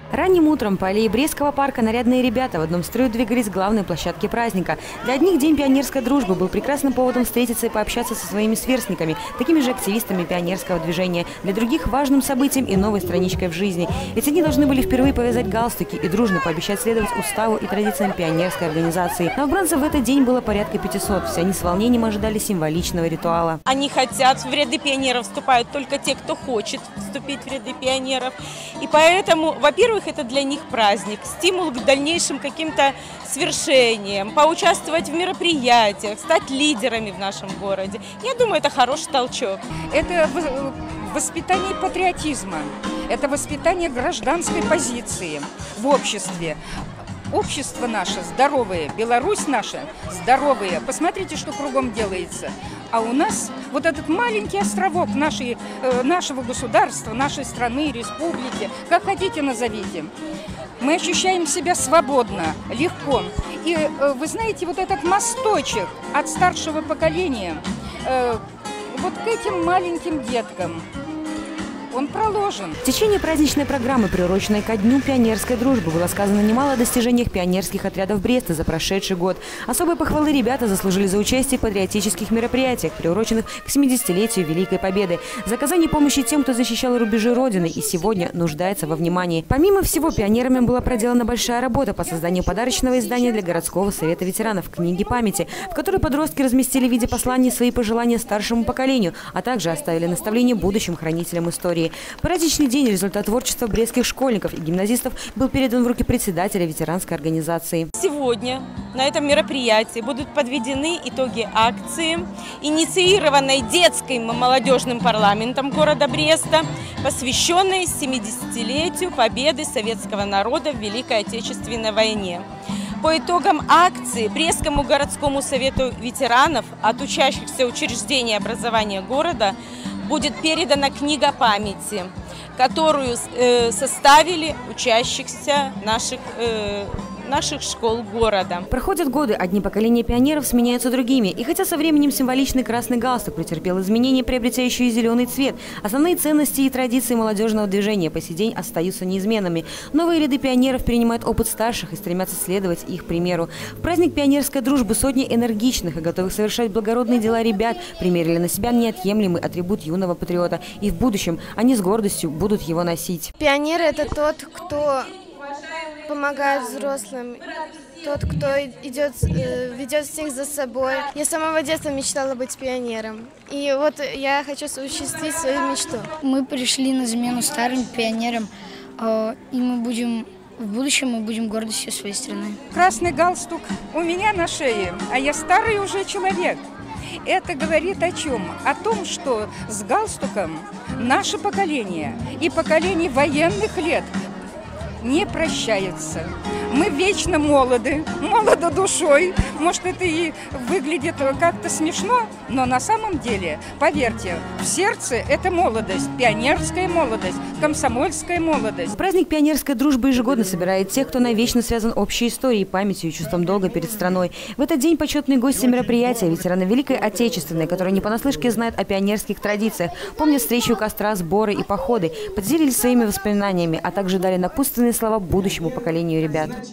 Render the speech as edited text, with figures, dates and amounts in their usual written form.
Ранним утром по аллее Брестского парка нарядные ребята в одном строю двигались к главной площадке праздника. Для одних День пионерской дружбы был прекрасным поводом встретиться и пообщаться со своими сверстниками, такими же активистами пионерского движения. Для других – важным событием и новой страничкой в жизни. Ведь они должны были впервые повязать галстуки и дружно пообещать следовать уставу и традициям пионерской организации. Новобранцев в этот день было порядка 500. Все они с волнением ожидали символичного ритуала. Они хотят, в ряды пионеров вступают только те, кто хочет вступить в ряды пионеров. И поэтому, во-первых, это для них праздник, стимул к дальнейшим каким-то свершениям, поучаствовать в мероприятиях, стать лидерами в нашем городе. Я думаю, это хороший толчок. Это воспитание патриотизма, это воспитание гражданской позиции в обществе. Общество наше здоровое, Беларусь наша здоровая. Посмотрите, что кругом делается. А у нас вот этот маленький островок нашего государства, нашей страны, республики, как хотите назовите. Мы ощущаем себя свободно, легко. И вы знаете, вот этот мосточек от старшего поколения вот к этим маленьким деткам, он проложен. В течение праздничной программы, приуроченной ко Дню пионерской дружбы, было сказано немало о достижениях пионерских отрядов Бреста за прошедший год. Особые похвалы ребята заслужили за участие в патриотических мероприятиях, приуроченных к 70-летию Великой Победы, за оказание помощи тем, кто защищал рубежи Родины и сегодня нуждается во внимании. Помимо всего, пионерами была проделана большая работа по созданию подарочного издания для городского совета ветеранов «Книги памяти», в которой подростки разместили в виде посланий свои пожелания старшему поколению, а также оставили наставления будущим хранителям истории. Праздничный день, результат творчества брестских школьников и гимназистов, был передан в руки председателя ветеранской организации. Сегодня на этом мероприятии будут подведены итоги акции, инициированной детским и молодежным парламентом города Бреста, посвященной 70-летию победы советского народа в Великой Отечественной войне. По итогам акции Брестскому городскому совету ветеранов от учащихся учреждений образования города будет передана книга памяти, которую составили учащихся наших школ города. Проходят годы, одни поколения пионеров сменяются другими. И хотя со временем символичный красный галстук претерпел изменения, приобретя еще и зеленый цвет, основные ценности и традиции молодежного движения по сей день остаются неизменными. Новые ряды пионеров перенимают опыт старших и стремятся следовать их примеру. В праздник пионерской дружбы сотни энергичных и готовых совершать благородные дела ребят примерили на себя неотъемлемый атрибут юного патриота. И в будущем они с гордостью будут его носить. Пионер – это тот, кто помогает взрослым, тот, кто ведет всех за собой. Я с самого детства мечтала быть пионером. И вот я хочу осуществить свою мечту. Мы пришли на замену старым пионерам, и в будущем мы будем гордостью своей страны. Красный галстук у меня на шее, а я старый уже человек. Это говорит о чем? О том, что с галстуком наше поколение и поколение военных лет не прощается. Мы вечно молоды душой. Может, это и выглядит как-то смешно, но на самом деле, поверьте, в сердце это молодость, пионерская молодость, комсомольская молодость. Праздник пионерской дружбы ежегодно собирает тех, кто навечно связан общей историей, памятью и чувством долга перед страной. В этот день почетные гости мероприятия, ветераны Великой Отечественной, которые не понаслышке знают о пионерских традициях, помнят встречи у костра, сборы и походы, поделились своими воспоминаниями, а также дали напутственные слова будущему поколению ребят.